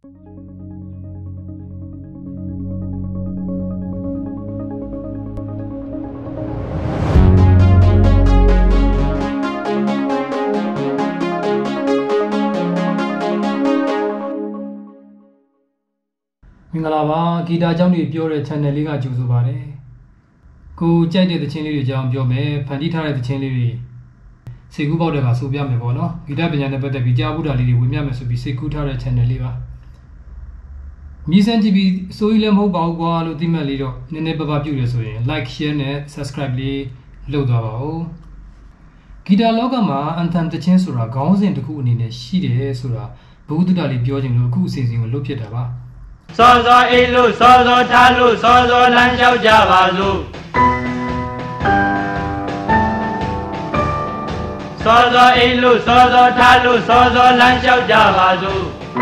မင်္ဂလာပါဂီတာအကြောင်းတွေပြောတဲ့ channel လေးကကြိုဆိုပါတယ်ကိုကြိုက်တဲ့သချင်းလေးတွေအကြောင်းပြောမယ်ဖန်တီးထားတဲ့သချင်းလေးတွေစိတ်ကူးပေါက်တဲ့ကဆိုပြမယ်ပေါ့နော်ဂီတပညာနဲ့ပတ်သက်ပြီးကြားဘူးတာလေးတွေဝင်ပြမယ်ဆိုပြီးစိတ်ကူးထားတဲ့ channel လေးပါမြည်စမ်းကြည့်ပြီးစိုးကြီးလည်းမဟုတ်ပါဘူးကွာလို့သိမှတ်လေးတော့နည်းနည်းပါးပါးပြုရဆိုရင် like share နဲ့ subscribe လေးလုပ်သွားပါဦးဂီတာလောကမှာ anthem သချင်းဆိုတာခေါင်းစဉ်တစ်ခုအနေနဲ့ရှိတယ်ဆိုတာဘုဒ္ဓတာလေးပြောခြင်းလို့အခုအစီအစဉ်ကိုလုပ်ဖြစ်တာပါစောစောအေးလို့စောစောထားလို့စောစောလမ်းလျှောက်ကြပါစို့စောစောအေးလို့စောစောထားလို့စောစောလမ်းလျှောက်ကြပါစို့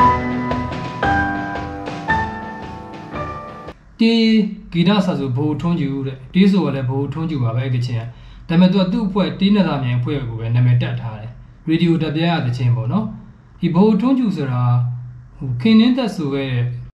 တေးဂီတဆာဆိုဘိုးထွန်းကျူတဲ့တေးဆိုကလည်းဘိုးထွန်းကျူပါပဲအဲ့ဒီချင်းဒါပေမဲ့သူကသူ့အဖွဲ့တေးနေတာမြန်အဖွဲ့ကိုပဲနာမည်တက်ထားတယ်ရေဒီယိုတက်ပြရတဲ့ချင်းပေါ့နော်ဒီဘိုးထွန်းကျူဆိုတာဟိုခင်းနှင်းသက်ဆိုခဲ့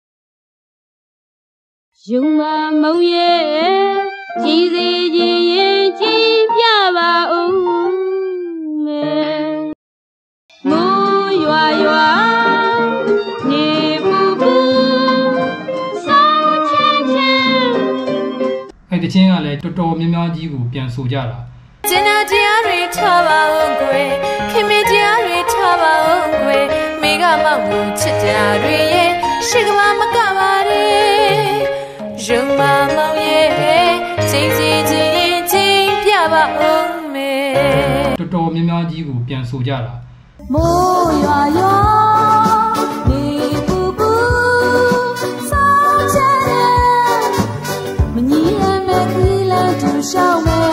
ယုံမမုံရဲ့ကြည်စီခြင်းရင်ကြည်ပြပါဦးမယ်မိုးရွာရွာနေပူပူဆောင်းချင်းချင်းအဲ့ဒီချင်းကလည်းတော်တော်များများကြီးကိုပြန်ဆိုကြတာကျင်နာတရားတွေထားပါဦးကွယ်ခင်မတရားတွေထားပါဦးကွယ်မိကမောက်ကိုချစ်ကြတွေရဲ့ရှိကမမကပါရဲ့ယုံမမောင်ရဲ့ချိန်စီချင်းချင်းပြပါဦးမယ်တော်တော်များများကြီးကိုပြန်ဆိုကြတာမိုးရွာရွာနေပူပူဆောင်းချတဲ့မညီရမဲ့ခီးလန်းတူရှောင်းမယ်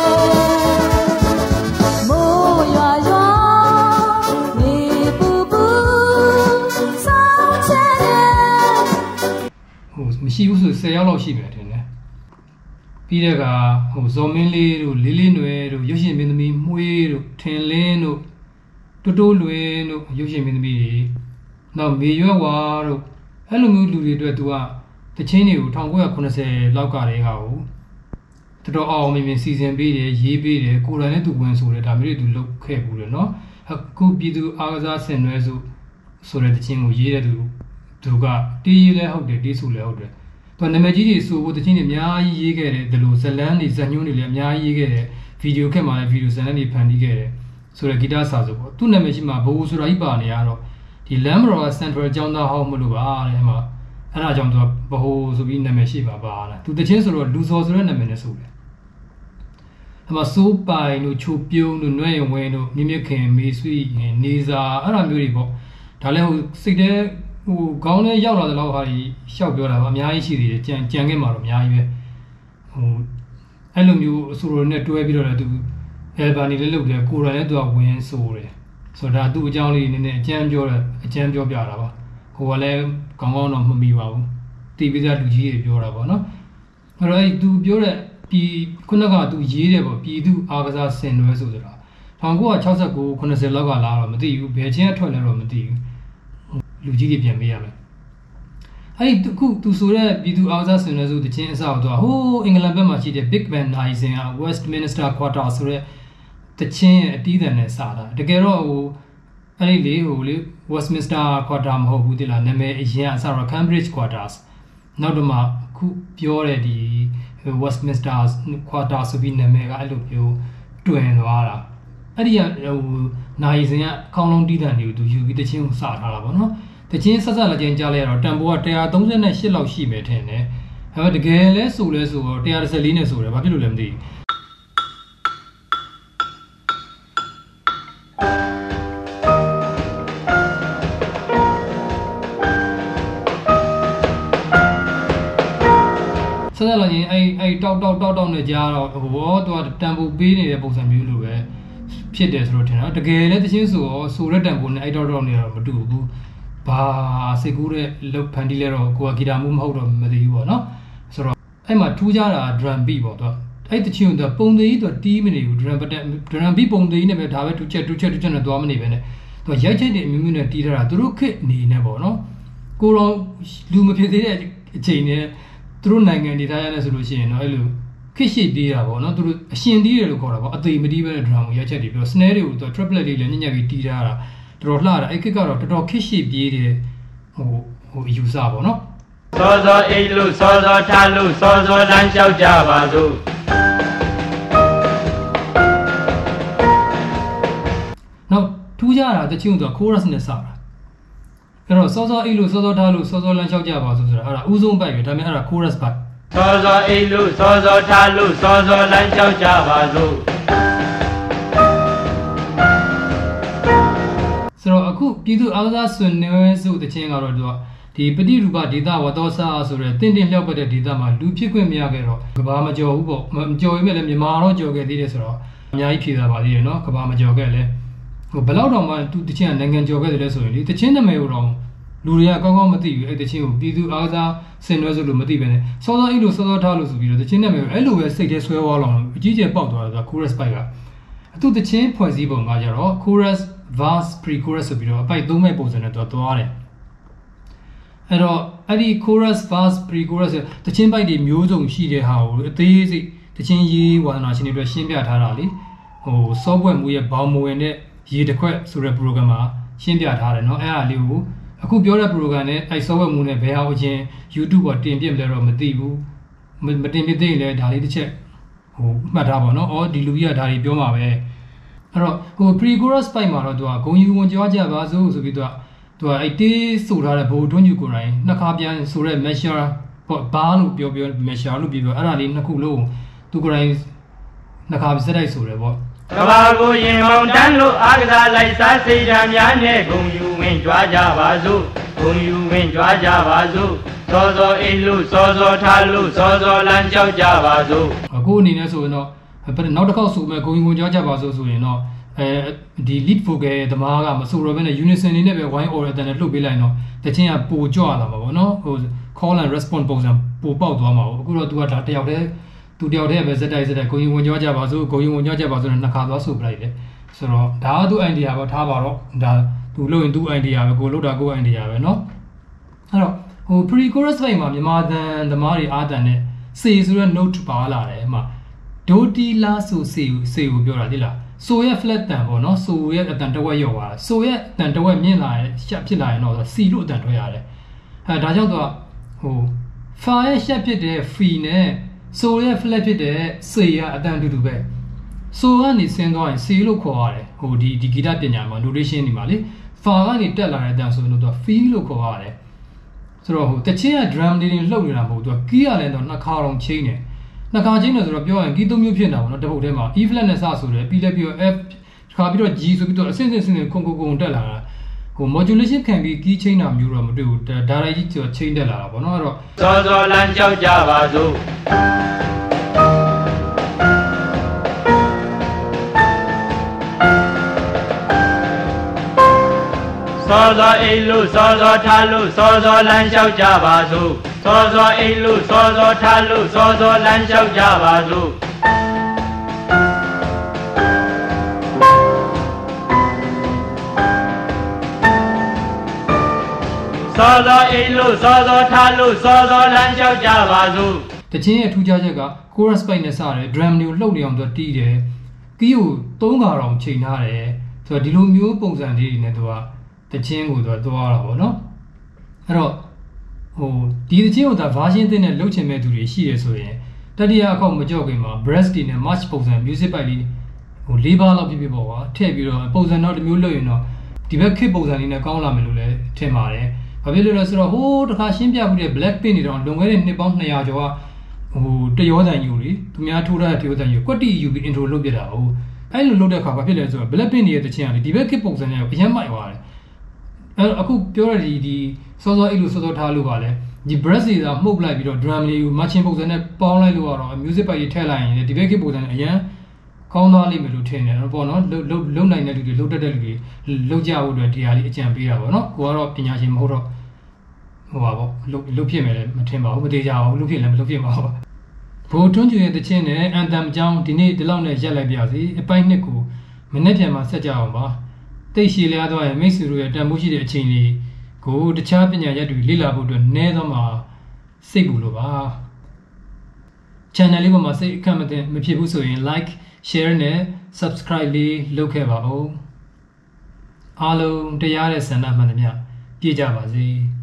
မိုးရွာရွာနေပူပူဆောင်းချတဲ့ဟိုမရှိဘူးဆို10ယောက်လောက်ရှိမယ်ထင်တယ်ပြီးတဲ့ကဟိုဇော်မင်းလေးတို့လေးလေးနွယ်တို့ရုပ်ရှင်မင်းသမီးမှုေးတို့ထင်လင်းတို့တိုးတိုးလွင်တို့ရုပ်ရှင်မင်းသမီးတွေနောက်မေရွက်ဝါတို့အဲ့လိုမျိုးလူတွေအတွက်သူကတချင်းတွေကို1980လောက်ကတည်းကဟိုတော်တော်အောင်မြင်မြင်စီစဉ်ပေးတယ်ရေးပေးတယ်ကိုယ်တိုင်နဲ့သူဝင်ဆိုတယ်ဒါမျိုးတွေသူလုပ်ခဲ့ဘူးတယ်နော်အခုပြည်သူအားကစားဆင်နွှဲဆိုတဲ့တချင်းကိုရေးတဲ့သူကတီးရေးလည်းဟုတ်တယ်တီးဆိုလည်းဟုတ်တယ်သူကနာမည်ကြီးတွေဆိုဖို့တချင်းတွေအများကြီးရေးခဲ့တယ်ဒီလိုဇလန်းတွေဇညွန်းတွေလည်းအများကြီးရေးခဲ့တယ်ဗီဒီယိုခက်မှာလည်းဗီဒီယိုဇလန်းတွေဖန်တီးခဲ့တယ်ဆိုတဲ့ဂီတစာဆိုပေါ့သူ့နာမည်ရှိမှာဘိုးဆိုတာကြီးပါနေရတော့ဒီလမ်မရောစန်ထရယ်ကျောင်းသားဟောင်းမလို့ပါတဲ့အဲ့မှာအဲ့ဒါကြောင့်သူကဘိုးဆိုပြီးနာမည်ရှိပါလားသူတချင်းဆိုတော့လူစော်ဆိုတဲ့နာမည်နဲ့ဆိုတယ်အဲ့မှာစိုးပိုင်တို့ချိုပြုံးတို့နွဲ့ရုံဝဲတို့မြင့်မြင့်ခင်မေဆွေနေစာအဲ့လိုမျိုးတွေပေါ့ဒါလည်းဟိုစိတ်ထဲဟိုခေါင်းထဲရောက်လာတဲ့လောက်ဟာကြီးရှောက်ပြောတာပါအများကြီးရှိသေးတယ်ကြံခဲ့မှာတော့အများကြီးပဲဟိုအဲ့လိုမျိုးအဆိုတော်နဲ့တွဲပြီးတော့လည်းသူအဲဘာနေလေးလုပ်တယ်ကိုယ်တိုင်လည်းသူကဝင်ဆိုတယ်ဆိုတော့ဒါသူ့အကြောင်းလေးနည်းနည်းအကျမ်းပြောပြတာပါဟိုကလည်းကောင်းကောင်းတော့မမီပါဘူးတီးပြီးသားလူကြီးတွေပြောတာပေါ့နော်အဲ့တော့သူပြောတဲ့ဒီခုနကသူရေးတယ်ပေါ့ပြည်သူအားကစားဆင်နွှဲဆိုတာ1969 90လောက်ကလာတော့မသိဘူးဘယ်ချင်းအထွက်လဲတော့မသိဘူးလူကြီးတွေပြန်မေးရမယ်အဲ့ဒီခုသူဆိုတဲ့ပြည်သူအားကစားဆင်နွှဲဆိုတချင်းအစတော့ဟိုးအင်္ဂလန်ဘက်မှာရှိတဲ့ Big Ben နိုင်စင်က Westminster Quarter ဆိုတဲ့တချင်းရဲ့အတီးတန်နဲ့စာတာတကယ်တော့ဟိုအဲ့ဒီလေဟိုလေ Westminster Quarter မဟုတ်ဘူးတိလားနာမည်အရင်အစတော့ Cambridge Quarters နောက်တော့မှခုပြောတဲ့ဒီ Westminster Quarter ဆိုပြီးနာမည်ကအဲ့လိုမျိုးတွင်သွားတာအဲ့ဒီကဟိုနိုင်စင်ကအကောင်းလုံးတီးတန်တွေကိုသူယူပြီးတချင်းကိုစထားတာပေါ့နော်တချင်းဆက်လက်ချင်းကြားလိုက်ရတော့တန်ဖိုးက138လောက်ရှိမယ်ထင်တယ်။ဒါပေမဲ့တကယ်လဲဆိုတော့114နဲ့ဆိုတယ်ဘာဖြစ်လို့လဲမသိဘူး။ဆက်လက်ချင်းအဲ့တောက်နဲ့ကြားတော့ဟောသူကတန်ဖိုးပေးနေတဲ့ပုံစံမျိုးလိုပဲဖြစ်တယ်ဆိုတော့ထင်တာတကယ်လဲတချင်းဆိုတဲ့တန်ဖိုးနဲ့အဲ့တောက်နေတော့မတူဘူးဘာစိတ်ကူးတဲ့လောက်ဖန်တီးလဲတော့ကိုကဂီတာမှုမဟုတ်တော့မသိဘူးပေါ့နော်ဆိုတော့အဲ့မှာထူးခြားတာ drum beat ပေါ့သူအဲ့တချင်းကပုံသေးကြီးသူတီးမနေဘူး drum beat ပုံသေးကြီးနဲ့ပဲဒါပဲတူချက်နဲ့သွားမနေပဲနဲ့သူရိုက်ချက်တွေအမျိုးမျိုးနဲ့တီးထားတာသူတို့ခစ်နေနဲ့ပေါ့နော်ကိုရောလူမဖြစ်သေးတဲ့အချိန်နဲ့သူတို့နိုင်ငံဒေသရတဲ့ဆိုလို့ရှိရင်တော့အဲ့လိုခစ်ရှိပြေးတာပေါ့နော်သူတို့အရှင်တီးတယ်လို့ခေါ်တာပေါ့အသေးမတီးပဲဒရမ်ကိုရက်ချက်တွေပြီးတော့ snare တွေကိုသူ triplet လေးလည်းညံ့ညံ့ပြီးတီးထားတာတော်တော်လှတာအဲ့ခစ်ကတော့တော်တော်ခစ်ရှိပြေးတယ်ဟိုယူဆပေါ့နော်စောစောအိတ်လို့စောစောထားလို့စောစောလမ်းလျှောက်ကြပါစို့နောက်ထူးခြားတာတချင်းတော့ chorus နဲ့စတာအဲ့တော့စောစောအိတ်လို့စောစောထားလို့စောစောလမ်းလျှောက်ကြပါစို့ဆိုတာအဲ့ဒါဥဆုံးပိုက်ပဲဒါပေမဲ့အဲ့ဒါ chorus ပိုက်စောစောအိတ်လို့စောစောထားလို့စောစောလမ်းလျှောက်ကြပါစို့ဆိုတော့အခုပြည်သူအားကစားဆွေးနွေးစုတချင်းကတော့သူကဒီပฏิရူပဒေတာဝတောစာဆိုတဲ့တင့်လျောက်ပတ်တဲ့ဒေတာမှာလူဖြစ်ခွင့်မရခဲ့တော့ကဘာမကြော်ဘူးပေါ့မကြော်ရင်လည်းမြန်မာတော့ကြော်ခဲ့သေးတယ်ဆိုတော့အများကြီးဖြေတာပါသေးတယ်နော်ကဘာမကြော်ခဲ့လဲဟိုဘယ်လောက်တော့မှသူတချင်းကနိုင်ငံကြော်ခဲ့တယ်လဲဆိုရင်ဒီတချင်းနာမည်ကိုတော့လူတွေကကောင်းကောင်းမသိဘူးအဲ့တချင်းကိုပြည်သူအားကစားဆင်နွှဲဆိုလို့မသိပဲနဲ့စောစောအိတ်လို့စောစောထားလို့ဆိုပြီးတော့တချင်းနာမည်ကိုအဲ့လိုပဲစိတ်ထဲဆွဲသွားလောက်အကြီးကျယ်ပေါက်သွားတာက chorus ပိုက်ကသူတချင်းဖွဲ့စည်းပုံကကြတော့ chorus verse pre-chorus ဆိုပြီးတော့အပိုက်၃မဲ့ပုံစံနဲ့သွားတယ်အဲ့တော့အဲ့ဒီ chorus verse pre-chorus တချင်းပိုက်တွေမျိုးစုံရှိတဲ့ဟာကိုအသေးစိတ်တချင်းရေးဝါသနာရှင်တွေအတွက်ရှင်းပြထားတာလေဟို software မူရဲ့ဘောင်မဝင်တဲ့ရေတစ်ခွက်ဆိုတဲ့ program မှာရှင်းပြထားတယ်เนาะအဲ့ဒါလေးကိုအခုပြောတဲ့ program နဲ့အဲ့ software မူနဲ့ဘယ်ဟာအချင်း YouTube ပေါ်တင်ပြမလဲတော့မသိဘူးမတင်ပြသေးရင်လည်းဒါလေးတစ်ချက်ဟိုမှတ်ထားပါเนาะအော်ဒီလူကြီးကဒါတွေပြောမှာပဲအဲ့တော့ဟို pre-chorus ပိုက်မှာတော့သူကဂုံယူဝင်ကြွားကြပါစို့ဆိုပြီးသူကအဲ့တေးဆိုထားတဲ့ဘိုးတွန်းယူကိုယ်တိုင်နှစ်ခါပြန်ဆိုတဲ့ measure ပေါ့ဘာလို့ပြော measure လို့ပြောအဲ့ဒါလေးနှစ်ခုလုံးသူကိုယ်တိုင်နှစ်ခါစက်တိုက်ဆိုတယ်ပေါ့ကဘာကိုရင်မောင်တန်းလို့အားကစားလိုက်စားစိတ်ဓာတ်များနဲ့ဂုံယူဝင်ကြွားကြပါစို့ဂုံယူဝင်ကြွားကြပါစို့စောစောအိတ်လို့စောစောထားလို့စောစောလမ်းလျှောက်ကြပါစို့အခုအနေနဲ့ဆိုရင်တော့နောက်တစ်ခေါက်ဆိုမဲ့ဂုံယူဝင်ကြွားကြပါစို့ဆိုရင်တော့ဒီ lead vocal ဓမားကမဆိုတော့ဘဲနဲ့ unison နေနဲ့ပဲ wine oral တန်နဲ့လှုပ်ပေးလိုက်တော့တချင်းကပိုကြွလာမှာပေါ့နော်ဟို call and response ပုံစံပိုပေါက်သွားမှာပေါ့အခုတော့ तू ကဒါတယောက်တည်းသူတယောက်တည်းပဲစက်တိုက်ဂုံယူဝင်ကြွားကြပါစို့ဂုံယူဝင်ကြွားကြပါစို့နဲ့နှစ်ခါသွားဆိုပလိုက်တယ်ဆိုတော့ဒါကသူ့ idea ပဲထားပါတော့ဒါ तू လုပ်ရင်သူ့ idea ပဲကိုလုပ်တာကို idea ပဲเนาะအဲ့တော့ဟို pre chorus ပိုင်းမှာမြန်မာတန်ဓမားတွေအားတန်နဲ့စေဆိုတဲ့ note ပါလာတယ်အမှဒိုတီလာဆိုစေကိုပြောတာသိလားဆိုရဲ့ flat တန်ပေါ့နော်ဆိုရဲ့အတန်တဝက်ရောက်သွားဆိုရဲ့အတန်တဝက်မြင့်လာရင်ရှက်ဖြစ်လာရင်တော့စီလို့အတန်ထွက်ရတယ်ဒါကြောင့်သူကဟို fa ရဲ့ရှက်ဖြစ်တဲ့ fi နဲ့ဆိုရဲ့ flat ဖြစ်တဲ့စေကအတန်တူတူပဲဆိုကနေဆင်းသွားရင်စီလို့ခေါ်ရတယ်ဟိုဒီဂီတပညာမှာ notation ဒီမှာလေ fa ကနေတက်လာတဲ့အတန်ဆိုရင်တော့သူက fi လို့ခေါ်ရတယ်ဆိုတော့ဟိုတချင်းက drum တွေလှုပ်နေတာမဟုတ်သူက key ကလည်းတော့နှစ်ခါတော့ချိန်နေနှစ်ခါချင်းတယ်ဆိုတော့ပြောရင်ကီးသုံးမျိုးဖြစ်နေတာပေါ့နော်တပုတ်ထဲမှာ E flat နဲ့စဆိုတယ်ပြီးလည်းပြီးတော့ F ခါပြီးတော့ G ဆိုပြီးတော့အဆင့်ခုန်တက်လာတာဟို modulation ခံပြီးကီးချိန်တာမျိုးတော့မတွေ့ဘူးဒါရိုက်ကြီးဆိုချိန်တက်လာတာပေါ့နော်အဲ့တော့စောစောလမ်းလျှောက်ကြပါစို့စောစောအိတ်လို့စောစောထားလို့စောစောလမ်းလျှောက်ကြပါစို့စောစောအိတ်လို့စောစောထားလို့စောစောလမ်းလျှောက်ကြပါစို့စောစောအိတ်လို့စောစောထားလို့စောစောလမ်းလျှောက်ကြပါစို့တချင်းရဲ့ထူးခြားချက်က chorus ပိုက်နဲ့စတယ် drum တွေကိုလှုပ်နေအောင်သူတီးတယ်ကီးကို3ခါတော့ချိန်ထားတယ်ဆိုတော့ဒီလိုမျိုးပုံစံလေးတွေနဲ့သူကတချင်းကိုသူကသွားတာပေါ့နော်အဲ့တော့ဟိုဒီတချင်းကိုဒါ version သစ်နဲ့လုပ်ချင်မဲ့သူတွေရှိရဆိုရင်တတိယအခေါက်မကြောက်ခင်မှာ breast တွေနဲ့ march ပုံစံ music ပိုက်လေးဟို၄ပါးလောက်ပြပေါ့ကွာထည့်ပြီးတော့ပုံစံတော့တစ်မျိုးလုပ်ရင်တော့ဒီဘက် kit ပုံစံလေးနဲ့ကောင်းလာမယ်လို့လည်းထင်ပါတယ်ဘာဖြစ်လို့လဲဆိုတော့ဟိုတခါရှင်းပြမှုတဲ့ Blackpink တွေတော့လွန်ခဲ့တဲ့နှစ်ပေါင်း200ကျော်ကဟိုတရောတန်ယူလေသူများထိုးထားတဲ့တရောတန်ယူကွက်တီယူပြီး intro လုပ်ပြတာဟိုအဲ့လိုလုပ်တဲ့အခါဘာဖြစ်လဲဆိုတော့ Blackpink တွေရဲ့တချင်းကလေဒီဘက် kit ပုံစံနဲ့အရင်မိုက်သွားတယ်အဲ့အခုပြောရတဲ့ဒီစောစောအိတ်လို့စောစောထားလို့ပါလဲဒီ breast တွေကမှုတ်လိုက်ပြီးတော့ drum လေးကို matching ပုံစံနဲ့ပေါင်းလိုက်လို့ကတော့ music ပိုက်ကြီးထည့်လိုက်ရင်ဒီဘက် kit ပုံစံနဲ့အရင်ကောင်းသွားလိမ့်မယ်လို့ထင်တယ်ပေါ့နော်လုံနိုင်တဲ့လူတွေလုံတတ်တဲ့လူတွေလုံကြဖို့အတွက်တရားလေးအကြံပေးတာပေါ့နော်ကိုကတော့ပညာရှင်မဟုတ်တော့ဟိုပါပေါ့လုံဖြစ်မယ်လည်းမထင်ပါဘူးမသေးကြဘူးလုံဖြစ်လည်းမလုံဖြစ်ပါဘူးဘိုးထွန်းကျွေရဲ့တခြင်းနဲ့အန်တမ်အကြောင်းဒီနေ့ဒီလောက်နဲ့ရက်လိုက်ပြစီအပိုင်းနှစ်ကိုမနေ့ပြန်မှာဆက်ကြအောင်ပါတိတ်ရှည်လျားသွားရင်မိတ်ဆွေတို့ရဲ့တန်ဖိုးရှိတဲ့အချိန်လေးကိုတခြားပညာရပ်တွေလေ့လာဖို့အတွက်နည်းသောမှာစိတ်ပူလို့ပါ channel လေးပေါ်မှာစိတ်အခက်မဖြစ်ဘူးဆိုရင် like share နဲ့ subscribe လေးလုပ်ခဲ့ပါဦးအားလုံးတရားတဲ့ဆန္ဒမှန်သမျှပြည့်ကြပါစေ